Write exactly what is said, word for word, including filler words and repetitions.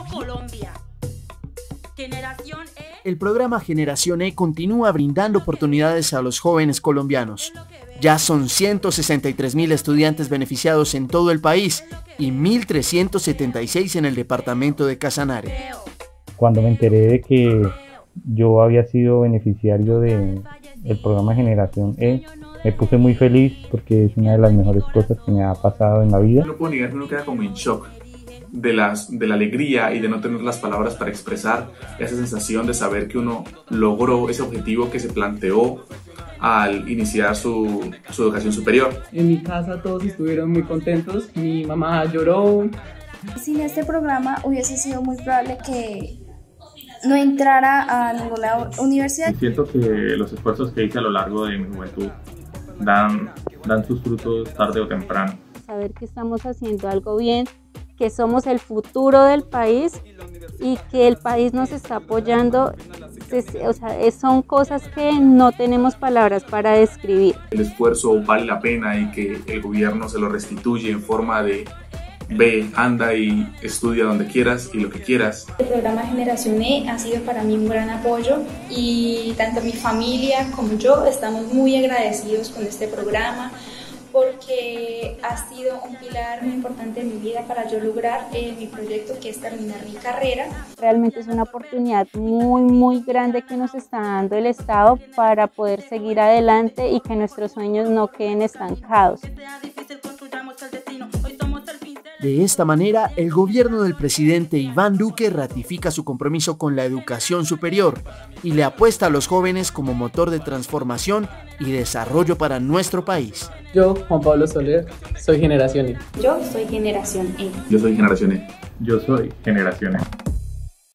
Colombia. Generación E. El programa Generación E continúa brindando oportunidades a los jóvenes colombianos. Ya son ciento sesenta y tres mil estudiantes beneficiados en todo el país y mil trescientos setenta y seis en el departamento de Casanare. Cuando me enteré de que yo había sido beneficiario del programa Generación E, me puse muy feliz porque es una de las mejores cosas que me ha pasado en la vida. No puedo negar que uno queda como en shock de, las, de la alegría y de no tener las palabras para expresar esa sensación de saber que uno logró ese objetivo que se planteó al iniciar su, su educación superior. En mi casa todos estuvieron muy contentos, mi mamá lloró. Sin este programa hubiese sido muy probable que no entrara a ninguna universidad. Y siento que los esfuerzos que hice a lo largo de mi juventud dan, dan sus frutos tarde o temprano. Saber que estamos haciendo algo bien, que somos el futuro del país y que el país nos está apoyando, o sea, son cosas que no tenemos palabras para describir. El esfuerzo vale la pena y que el gobierno se lo restituye en forma de ve, anda y estudia donde quieras y lo que quieras. El programa Generación E ha sido para mí un gran apoyo y tanto mi familia como yo estamos muy agradecidos con este programa porque ha sido un pilar muy importante en mi vida para yo lograr eh, mi proyecto, que es terminar mi carrera. Realmente es una oportunidad muy muy grande que nos está dando el Estado para poder seguir adelante y que nuestros sueños no queden estancados. De esta manera, el gobierno del presidente Iván Duque ratifica su compromiso con la educación superior y le apuesta a los jóvenes como motor de transformación y desarrollo para nuestro país. Yo, Juan Pablo Soler, soy Generación E. Yo soy Generación E. Yo soy Generación E. Yo soy Generación E.